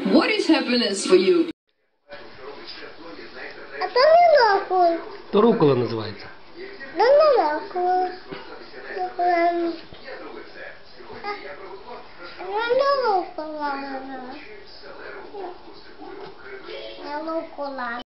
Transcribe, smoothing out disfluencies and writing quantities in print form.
What is happiness for you? Это не рукола. То рукола називається. Да не рукола. Рукола. Рукола.